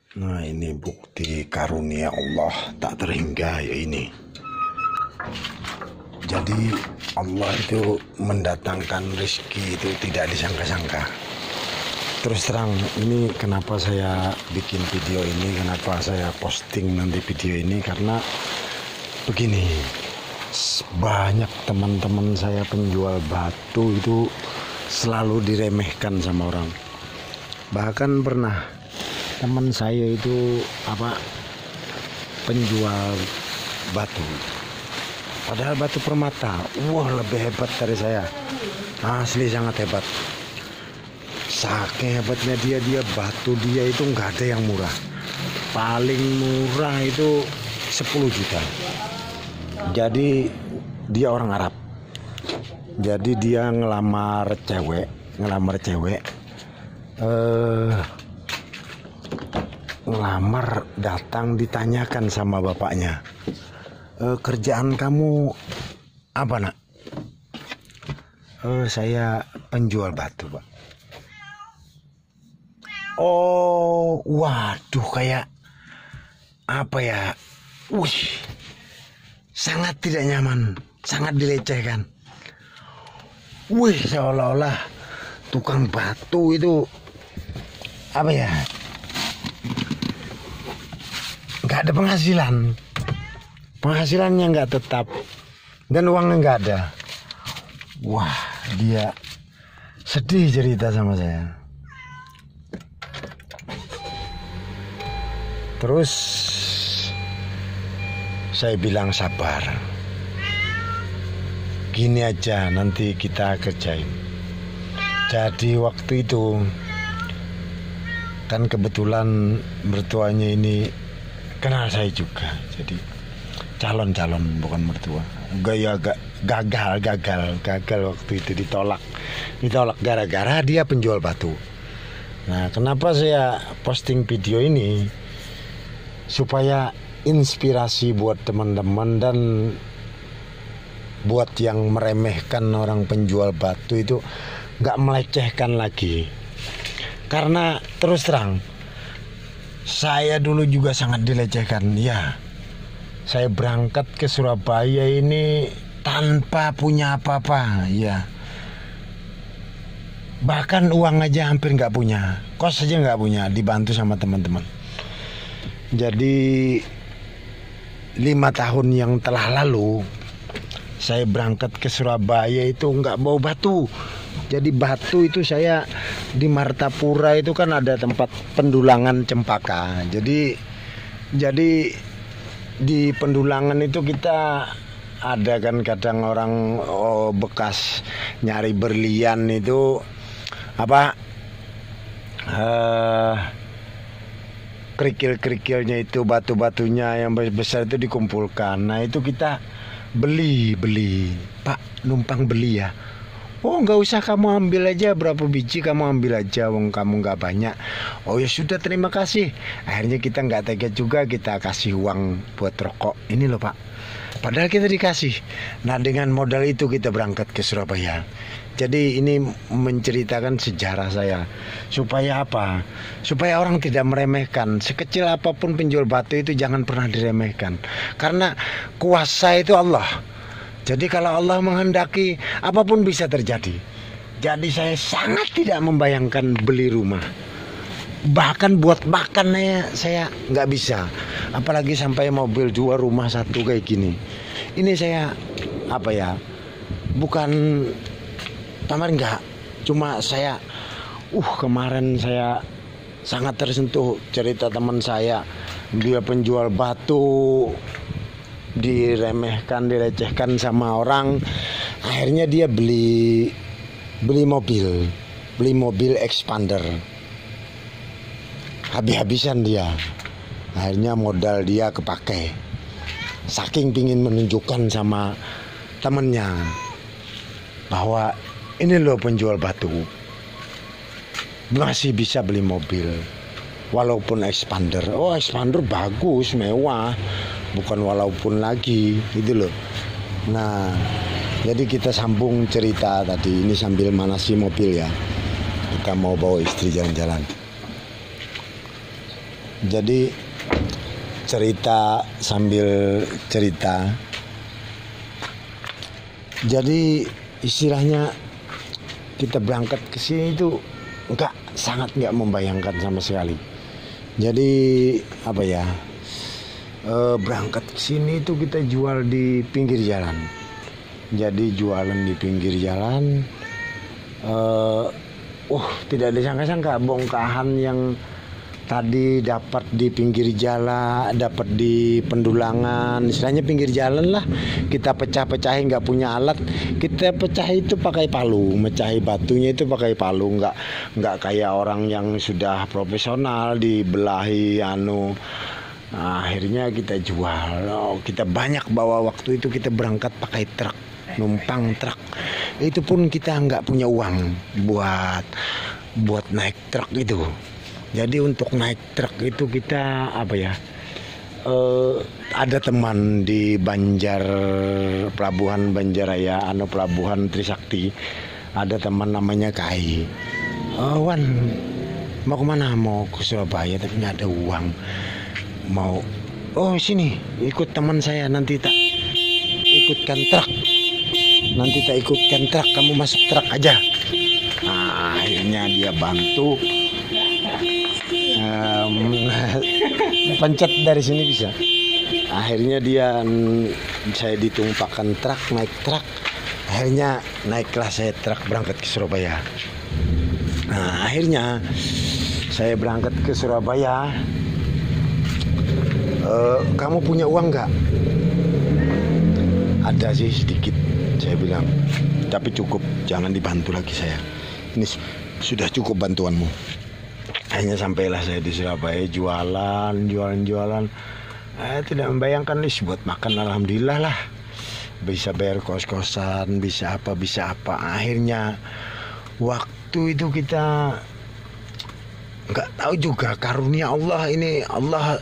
Nah, ini bukti karunia Allah tak terhingga ya ini. Jadi Allah itu mendatangkan rezeki itu tidak disangka-sangka. Terus terang, ini kenapa saya bikin video ini, kenapa saya posting nanti video ini, karena begini, banyak teman-teman saya penjual batu itu selalu diremehkan sama orang. Bahkan pernah teman saya itu penjual batu, padahal batu permata, wah lebih hebat dari saya, asli sangat hebat. Saking hebatnya dia batu dia itu nggak ada yang murah, paling murah itu 10 juta. Jadi dia orang Arab, jadi dia ngelamar cewek, ngelamar datang ditanyakan sama bapaknya, kerjaan kamu apa nak? Saya penjual batu pak. Oh waduh, kayak apa ya, sangat tidak nyaman, sangat dilecehkan. Seolah-olah tukang batu itu nggak ada penghasilannya nggak tetap, dan uangnya nggak ada. Wah, dia sedih cerita sama saya. Terus saya bilang sabar, gini aja nanti kita kerjain. Jadi waktu itu kan kebetulan mertuanya ini kenal saya juga, jadi calon bukan mertua. Gagal waktu itu, ditolak gara-gara dia penjual batu. Nah, kenapa saya posting video ini? Supaya inspirasi buat teman-teman dan buat yang meremehkan orang penjual batu itu nggak melecehkan lagi. Karena terus terang, saya dulu juga sangat dilecehkan. Ya, saya berangkat ke Surabaya ini tanpa punya apa-apa. Ya, bahkan uang aja hampir nggak punya, kos aja nggak punya, dibantu sama teman-teman. Jadi 5 tahun yang telah lalu saya berangkat ke Surabaya itu nggak bawa batu. Jadi batu itu saya di Martapura itu kan ada tempat pendulangan cempaka. Jadi di pendulangan itu kita ada kan kadang orang bekas nyari berlian itu kerikil-kerikilnya itu, batu-batunya yang besar itu dikumpulkan. Nah itu kita beli. Pak, numpang beli ya? Oh nggak usah, kamu ambil aja, berapa biji kamu ambil aja, wong kamu nggak banyak. Oh ya sudah, terima kasih. Akhirnya kita nggak tega juga, kita kasih uang buat rokok. Ini loh pak, padahal kita dikasih. Nah dengan modal itu kita berangkat ke Surabaya. Jadi ini menceritakan sejarah saya. Supaya apa? Supaya orang tidak meremehkan. Sekecil apapun penjual batu itu jangan pernah diremehkan. Karena kuasa itu Allah. Jadi kalau Allah menghendaki, apapun bisa terjadi. Jadi saya sangat tidak membayangkan beli rumah. Bahkan buat makan saya nggak bisa. Apalagi sampai mobil 2, rumah 1 kayak gini. Ini saya bukan tamar enggak, cuma saya kemarin saya sangat tersentuh cerita teman saya. Dia penjual batu, diremehkan, dilecehkan sama orang. Akhirnya dia beli mobil expander. Habis-habisan dia. Akhirnya modal dia kepake. Saking pingin menunjukkan sama temennya bahwa ini loh penjual batu masih bisa beli mobil walaupun expander. Oh expander bagus, mewah, bukan walaupun lagi gitu loh. Nah jadi kita sambung cerita tadi ini sambil manasi mobil ya. Kita mau bawa istri jalan-jalan. Jadi cerita sambil cerita. Jadi istilahnya kita berangkat ke sini itu sangat nggak membayangkan sama sekali. Jadi apa ya? Berangkat ke sini itu kita jual di pinggir jalan. Jadi jualan di pinggir jalan. Tidak disangka-sangka bongkahan yang tadi dapat di pinggir jalan, dapat di pendulangan, istilahnya pinggir jalan lah, kita pecah-pecahin, nggak punya alat, kita pecah itu pakai palu, mecahi batunya itu pakai palu, nggak kayak orang yang sudah profesional dibelahi Nah, akhirnya kita jual. Kita banyak bawa, waktu itu kita berangkat pakai truk, numpang truk. Itu pun kita nggak punya uang buat naik truk itu. Jadi untuk naik truk itu kita ada teman di Pelabuhan Banjaraya, Pelabuhan Trisakti. Ada teman namanya Kai. Wan, mau kemana? Mau ke Surabaya tapi nggak ada uang. Sini ikut teman saya, nanti tak ikutkan truk. Nanti tak ikutkan truk, kamu masuk truk aja. Nah, akhirnya dia bantu. Pencet dari sini bisa. Akhirnya saya ditumpahkan truk, naik truk. Akhirnya naiklah saya truk berangkat ke Surabaya. Nah, akhirnya saya berangkat ke Surabaya. Kamu punya uang nggak? Ada sih sedikit, saya bilang. Tapi cukup, jangan dibantu lagi saya. Ini sudah cukup bantuanmu. Akhirnya sampailah saya di Surabaya, jualan. Tidak membayangkan nih buat makan, alhamdulillah lah. Bisa bayar kos-kosan, bisa apa. Akhirnya waktu itu kita nggak tahu juga karunia Allah ini. Allah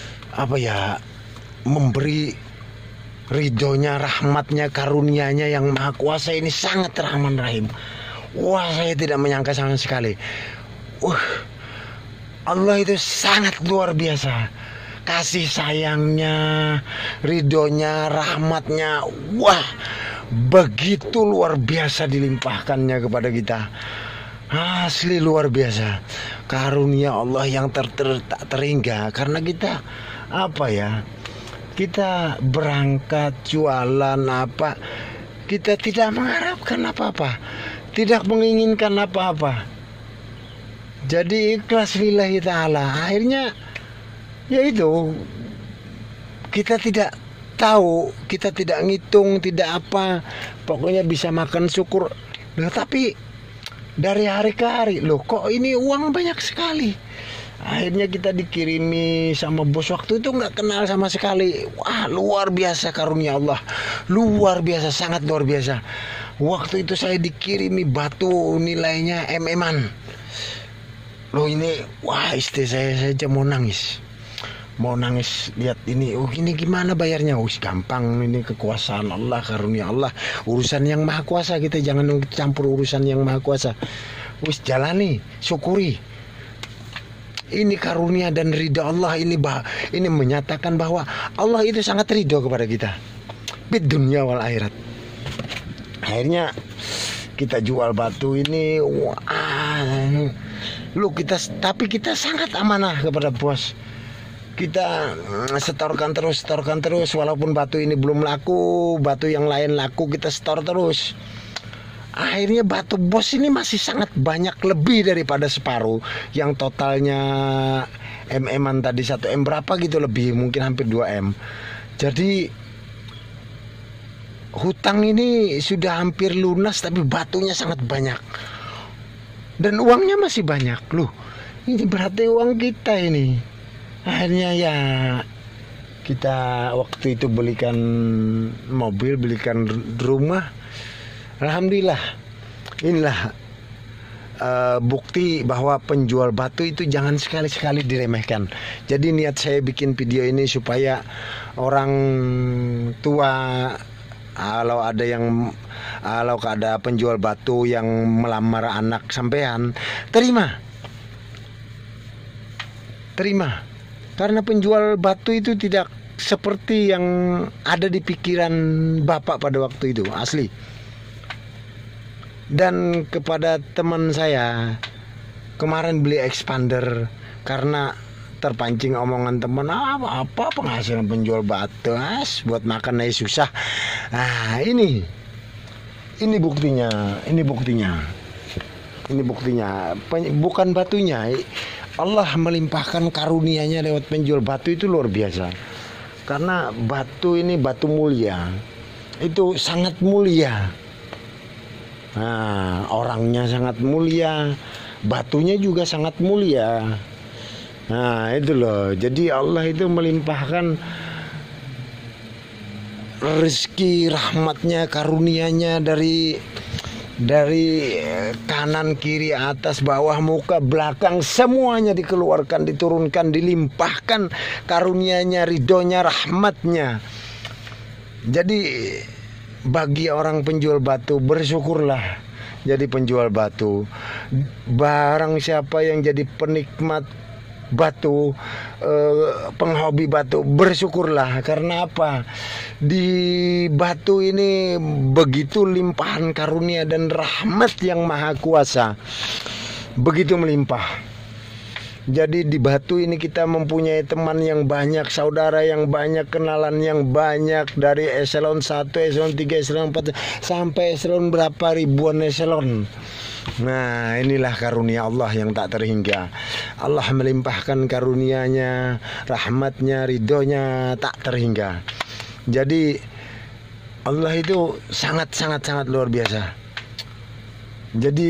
memberi ridhonya, rahmatnya, karunianya yang maha kuasa ini sangat Rahman Rahim. Wah, saya tidak menyangka sama sekali. Allah itu sangat luar biasa. Kasih sayangnya, ridhonya, rahmatnya, wah, begitu luar biasa dilimpahkannya kepada kita. Asli luar biasa. Karunia Allah yang tak terhingga. Karena kita kita berangkat jualan kita tidak mengharapkan apa-apa, tidak menginginkan apa-apa. Jadi ikhlas lillahi ta'ala. Akhirnya yaitu kita tidak tahu, kita tidak ngitung, tidak apa, pokoknya bisa makan syukur. Tapi dari hari ke hari, kok ini uang banyak sekali. Akhirnya kita dikirimi sama bos, waktu itu nggak kenal sama sekali. Wah, luar biasa karunia Allah, luar biasa, sangat luar biasa. Waktu itu saya dikirimi batu nilainya MM-an. Ini, wah, istri saya saja mau nangis lihat ini. Ini gimana bayarnya? Gampang, ini kekuasaan Allah, karunia Allah, urusan yang maha kuasa. Kita jangan campur urusan yang maha kuasa. Jalani, syukuri. Ini karunia dan ridha Allah. Ini menyatakan bahwa Allah itu sangat ridho kepada kita, bid dunya wal akhirat. Akhirnya kita jual batu ini. Tapi kita sangat amanah kepada bos. Kita setorkan terus, walaupun batu ini belum laku, batu yang lain laku, kita setor terus. Akhirnya batu bos ini masih sangat banyak, lebih daripada separuh. Yang totalnya MM-an tadi 1M berapa gitu, lebih, mungkin hampir 2M. Jadi hutang ini sudah hampir lunas, tapi batunya sangat banyak. Dan uangnya masih banyak. Ini berarti uang kita ini. Akhirnya ya kita waktu itu belikan mobil, belikan rumah. Alhamdulillah. Inilah bukti bahwa penjual batu itu jangan sekali-sekali diremehkan. Jadi niat saya bikin video ini supaya orang tua, kalau ada penjual batu yang melamar anak sampean, terima. Karena penjual batu itu tidak seperti yang ada di pikiran Bapak pada waktu itu, asli. Dan kepada teman saya kemarin beli expander karena terpancing omongan teman, apa penghasilan penjual batu, buat makan aja susah. Nah, ini buktinya, bukan batunya. Allah melimpahkan karunia-Nya lewat penjual batu itu luar biasa. Karena batu ini batu mulia, itu sangat mulia. Nah, orangnya sangat mulia, batunya juga sangat mulia. Nah, itu loh. Jadi Allah itu melimpahkan rezeki, rahmatnya, karunia-Nya dari kanan, kiri, atas, bawah, muka, belakang, semuanya dikeluarkan, diturunkan, dilimpahkan karunia-Nya, ridhonya, rahmatnya. Jadi bagi orang penjual batu, bersyukurlah jadi penjual batu. Barang siapa yang jadi penikmat batu, penghobi batu, bersyukurlah. Karena apa? Di batu ini begitu limpahan karunia dan rahmat yang maha kuasa, begitu melimpah. Jadi di batu ini kita mempunyai teman yang banyak, saudara yang banyak, kenalan yang banyak, dari eselon 1, eselon 3, eselon 4 sampai eselon berapa ribuan eselon. Nah, inilah karunia Allah yang tak terhingga. Allah melimpahkan karunia-Nya, rahmatnya, ridhonya tak terhingga. Jadi Allah itu sangat luar biasa. Jadi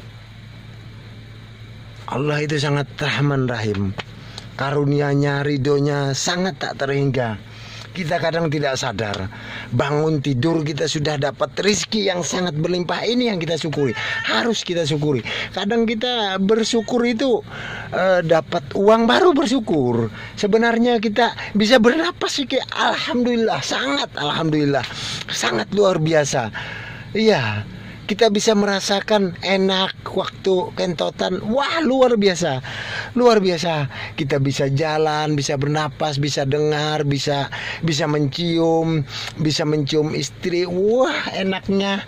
Allah itu sangat Rahman Rahim. Karunia-Nya, ridhonya sangat tak terhingga. Kita kadang tidak sadar, bangun tidur kita sudah dapat rezeki yang sangat berlimpah. Ini yang kita syukuri, harus kita syukuri. Kadang kita bersyukur itu dapat uang baru bersyukur. Sebenarnya kita bisa bernapas sih, alhamdulillah, alhamdulillah, sangat luar biasa. Iya, kita bisa merasakan enak waktu kentotan. Wah, luar biasa. Kita bisa jalan, bisa bernapas, bisa dengar, bisa mencium istri. Wah, enaknya.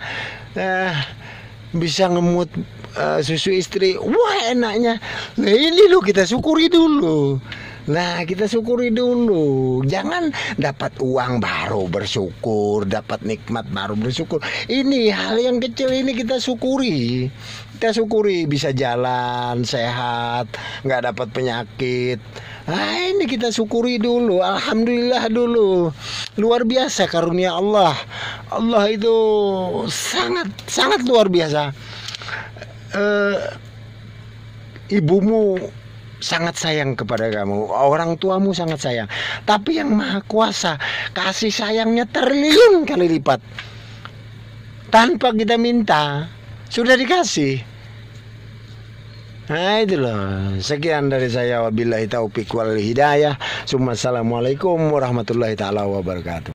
Bisa ngemut susu istri. Wah, enaknya. Nah, ini loh kita syukuri dulu. Jangan dapat uang baru bersyukur, dapat nikmat baru bersyukur. Ini hal yang kecil ini kita syukuri. Bisa jalan sehat, nggak dapat penyakit. Nah, ini kita syukuri dulu, alhamdulillah dulu. Luar biasa karunia Allah. Allah itu sangat luar biasa. Ibumu sangat sayang kepada kamu, orang tuamu sangat sayang. Tapi yang maha kuasa kasih sayangnya triliun kali lipat. Tanpa kita minta, sudah dikasih. Nah, itu loh. Sekian dari saya, wabillahi taufiq wal hidayah. Assalamualaikum warahmatullahi taala wabarakatuh.